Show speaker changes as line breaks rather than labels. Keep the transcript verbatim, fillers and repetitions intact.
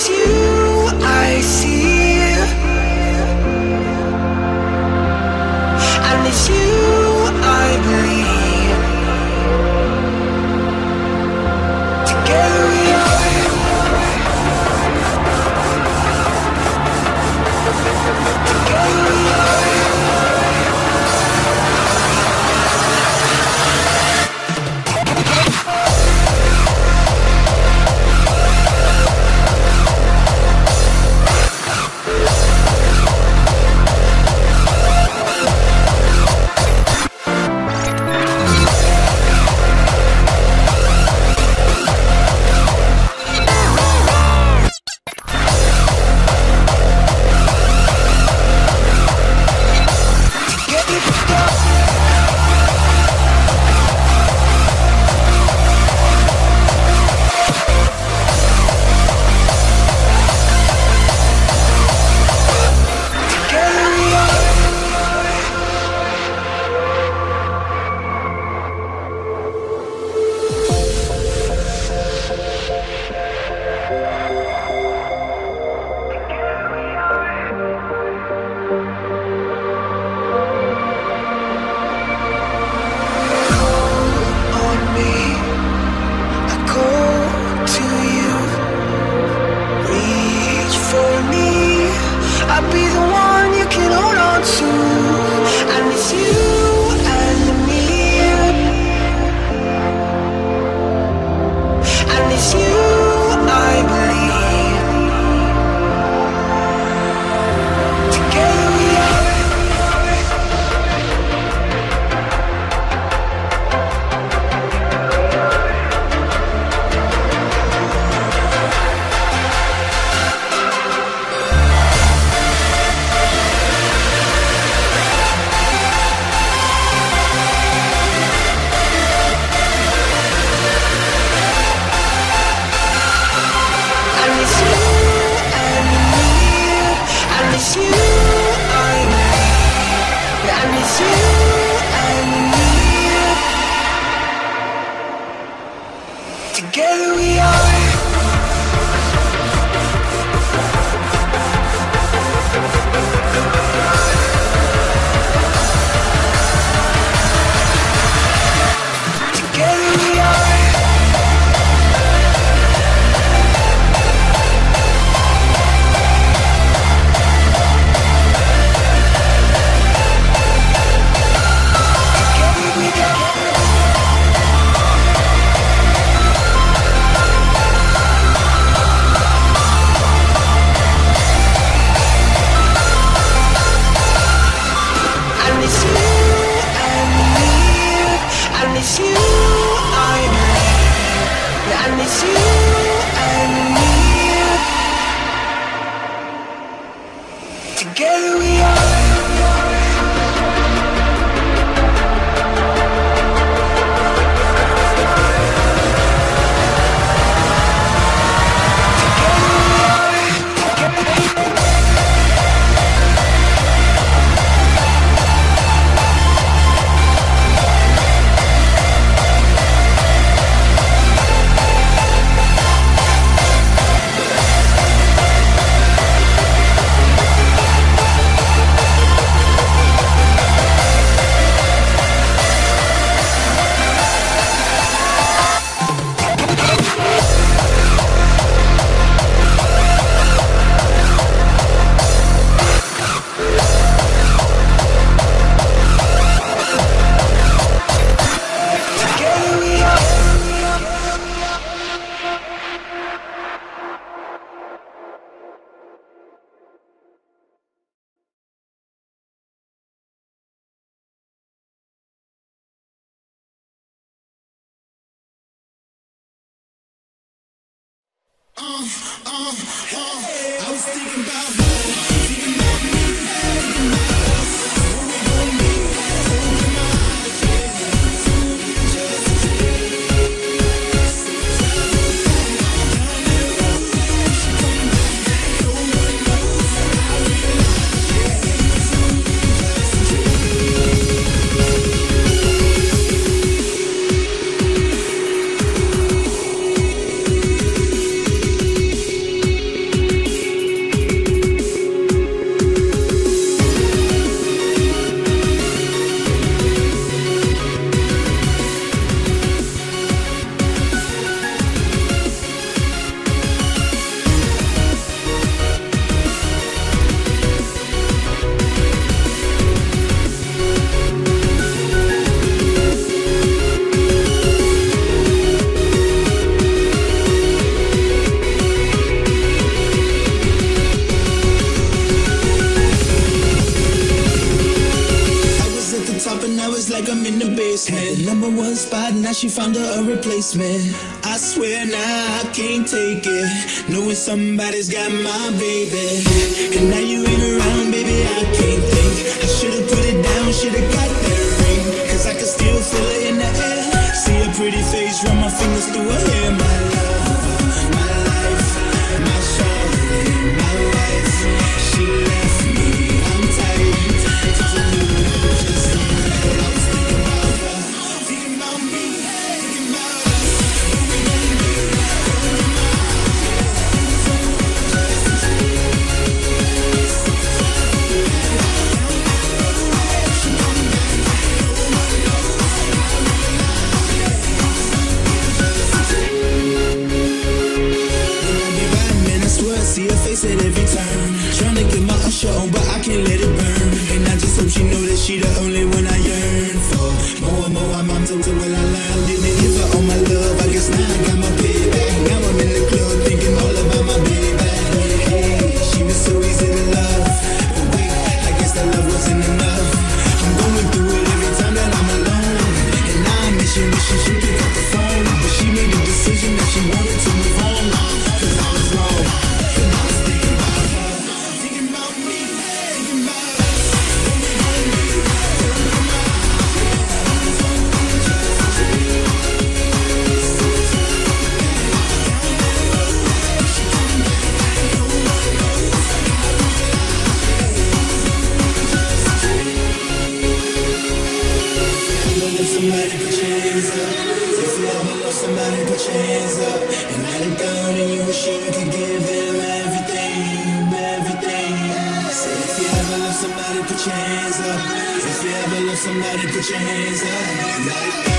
it's you I see, and it's you I believe. Together we are. Together we are.
I was thinking about you, thinking about me, like I'm in the basement. Had the number one spot, now she found her a replacement. I swear now I can't take it, knowing somebody's got my baby. And now you ain't around, baby, I can't think. I should've put it down, should've got that ring, cause I can still feel it in the air. See a pretty face, run my fingers through her hair. My love, my life, my shawty, my wife. She left me, I'm tight. Cause I knew it was just something that I was thinking about her. Thinking about me, thinking about us. What we gonna do? See her face at every turn, trying to get my usher on, but I can't let it burn. And I just hope she know that she the only one I yearn for. More and more I'm up to will I learn. Didn't give her all my love, I guess now I got my payback. Now I'm in the club thinking all about my baby. Hey, she was so easy to love, but wait, I guess that love wasn't enough. I'm going through it every time that I'm alone, and now I'm wishing, wishing she pick up the phone, but she made a decision that she wanted to move on, cause I was wrong. Somebody put your hands up. If you ever love somebody, put your hands up. And let it go, and you wish you could give them everything, everything. Say if you ever love somebody, put your hands up. If you ever love somebody, put your hands up. Let it go.